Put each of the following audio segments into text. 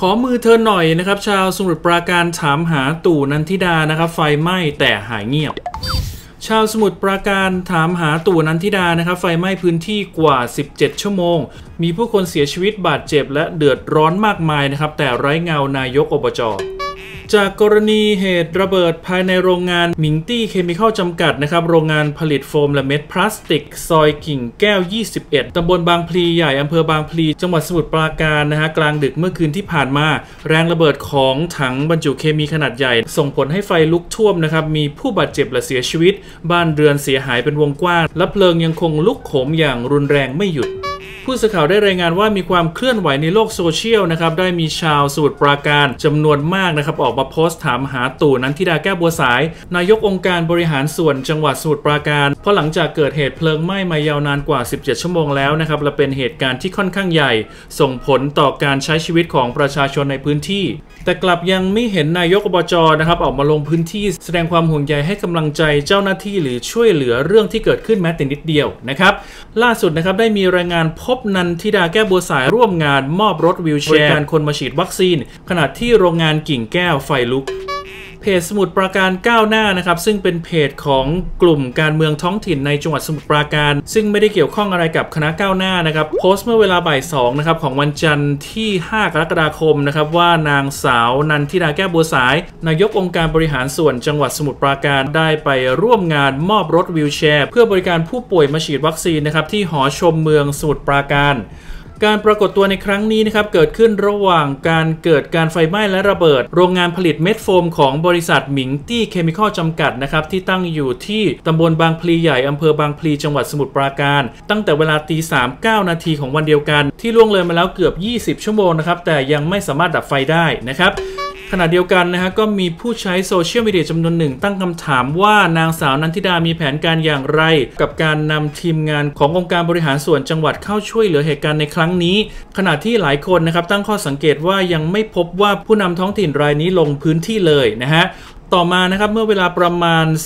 ขอมือเธอหน่อยนะครับชาวสมุทรปราการถามหาตู่นันทิดานะครับไฟไหม้แต่หายเงียบชาวสมุทรปราการถามหาตู่นันทิดานะครับไฟไหม้พื้นที่กว่า17ชั่วโมงมีผู้คนเสียชีวิตบาดเจ็บและเดือดร้อนมากมายนะครับแต่ไร้เงานายกอบจ.จากกรณีเหตุระเบิดภายในโรงงานหมิงตี้เคมีคอลจำกัดนะครับโรงงานผลิตโฟมและเม็ดพลาสติกซอยกิ่งแก้ว21ตำบลบางพลีใหญ่อำเภอบางพลีจังหวัดสมุทรปราการนะฮะกลางดึกเมื่อคืนที่ผ่านมาแรงระเบิดของถังบรรจุเคมีขนาดใหญ่ส่งผลให้ไฟลุกท่วมนะครับมีผู้บาดเจ็บและเสียชีวิตบ้านเรือนเสียหายเป็นวงกว้างและเพลิงยังคงลุกโหมอย่างรุนแรงไม่หยุดผู้สื่อข่าวได้รายงานว่ามีความเคลื่อนไหวในโลกโซเชียลนะครับได้มีชาวสมุทรปราการจำนวนมากนะครับออกมาโพสต์ถามหาตู่นันทิดาแก้วบัวสายนายกองค์การบริหารส่วนจังหวัดสมุทรปราการเพราะหลังจากเกิดเหตุเพลิงไหม้มายาวนานกว่า17ชั่วโมงแล้วนะครับและเป็นเหตุการณ์ที่ค่อนข้างใหญ่ส่งผลต่อการใช้ชีวิตของประชาชนในพื้นที่แต่กลับยังไม่เห็นนายกอบจ.นะครับออกมาลงพื้นที่แสดงความห่วงใยให้กำลังใจเจ้าหน้าที่หรือช่วยเหลือเรื่องที่เกิดขึ้นแม้แต่นิดเดียวนะครับล่าสุดนะครับได้มีรายงานพบนันทิดาแก้วบัวสายร่วมงานมอบรถวีลแชร์การคนมาฉีดวัคซีนขณะที่โรงงานกิ่งแก้วไฟลุกเพจสมุทรปราการก้าวหน้านะครับซึ่งเป็นเพจของกลุ่มการเมืองท้องถิ่นในจังหวัดสมุทรปราการซึ่งไม่ได้เกี่ยวข้องอะไรกับคณะก้าวหน้านะครับโพสต์เมื่อเวลาบ่าย2นะครับของวันจันทร์ที่5กรกฎาคมนะครับว่านางสาวนันทิดาแก้วบัวสายนายกองค์การบริหารส่วนจังหวัดสมุทรปราการได้ไปร่วมงานมอบรถวีลแชร์เพื่อบริการผู้ป่วยมาฉีดวัคซีนนะครับที่หอชมเมืองสมุทรปราการการปรากฏตัวในครั้งนี้นะครับเกิดขึ้นระหว่างการเกิดการไฟไหม้และระเบิดโรงงานผลิตเม็ดโฟมของบริษัทหมิงตี้เคมีคอลจำกัดนะครับที่ตั้งอยู่ที่ตำบลบางพลีใหญ่อำเภอบางพลีจังหวัดสมุทรปราการตั้งแต่เวลาตี 3:09 นาทีของวันเดียวกันที่ล่วงเลยมาแล้วเกือบ20ชั่วโมงนะครับแต่ยังไม่สามารถดับไฟได้นะครับขณะเดียวกันนะฮะก็มีผู้ใช้โซเชียลมีเดียจำนวนหนึ่งตั้งคำถามว่านางสาวนันทิดามีแผนการอย่างไรกับการนำทีมงานขององค์การบริหารส่วนจังหวัดเข้าช่วยเหลือเหตุการณ์ในครั้งนี้ขณะที่หลายคนนะครับตั้งข้อสังเกตว่ายังไม่พบว่าผู้นำท้องถิ่นรายนี้ลงพื้นที่เลยนะฮะต่อมานะครับเมื่อเวลาประมาณ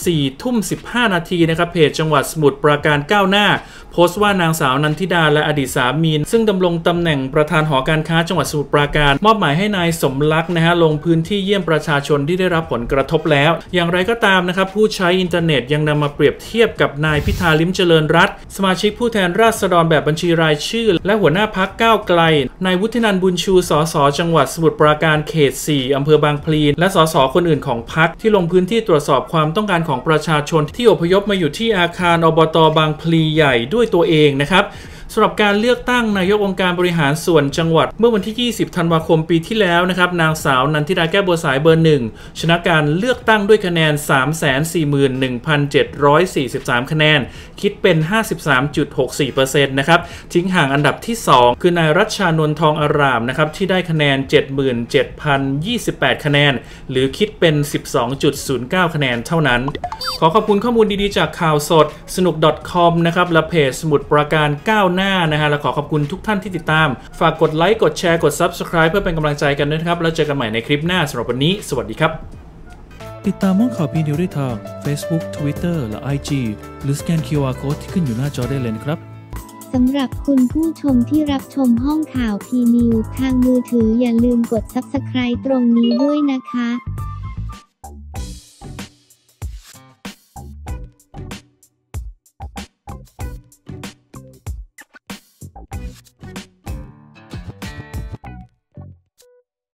4:15 นาทีนะครับเพจจังหวัดสมุทรปราการก้าวหน้าโพสต์ว่านางสาวนันทิดาและอดีตสามีซึ่งดำรงตำแหน่งประธานหอการค้าจังหวัดสมุทรปราการมอบหมายให้นายสมรักนะฮะลงพื้นที่เยี่ยมประชาชนที่ได้รับผลกระทบแล้วอย่างไรก็ตามนะครับผู้ใช้อินเทอร์เน็ตยังนำมาเปรียบเทียบกับนายพิธาลิ้มเจริญรัตน์สมาชิกผู้แทนราษฎรแบบบัญชีรายชื่อและหัวหน้าพรรคก้าวไกลนายวุฒินันท์บุญชูสสจังหวัดสมุทรปราการเขต4อำเภอบางพลีและสสคนอื่นของพรรคที่ลงพื้นที่ตรวจสอบความต้องการของประชาชนที่อพยพมาอยู่ที่อาคารอบต.บางพลีใหญ่ด้วยตัวเองนะครับสำหรับการเลือกตั้งนายกองค์การบริหารส่วนจังหวัดเมื่อวันที่20ธันวาคมปีที่แล้วนะครับนางสาวนันทิดาแก้วบัวสายเบอร์1ชนะการเลือกตั้งด้วยคะแนน 341,743 คะแนนคิดเป็น 53.64% นะครับทิ้งห่างอันดับที่2คือนายรัชชานนท์ทองอารามนะครับที่ได้คะแนน 77,028 คะแนนหรือคิดเป็น 12.09 คะแนนเท่านั้นขอขอบคุณข้อมูลดีๆจากข่าวสดสนุก .com นะครับและเพจสมุทรปราการก้าวหน้านะฮะและขอขอบคุณทุกท่านที่ติดตามฝากกดไลค์กดแชร์กด Subscribe เพื่อเป็นกำลังใจกันด้วยนะครับแล้วเจอกันใหม่ในคลิปหน้าสำหรับวันนี้สวัสดีครับติดตามห้องข่าวพีนิวได้ทาง Facebook Twitter และ IG หรือสแกน QR Code ที่ขึ้นอยู่หน้าจอได้เลยนะครับสำหรับคุณผู้ชมที่รับชมห้องข่าวพีนิวทางมือถืออย่าลืมกด Subscribe ตรงนี้ด้วยนะคะ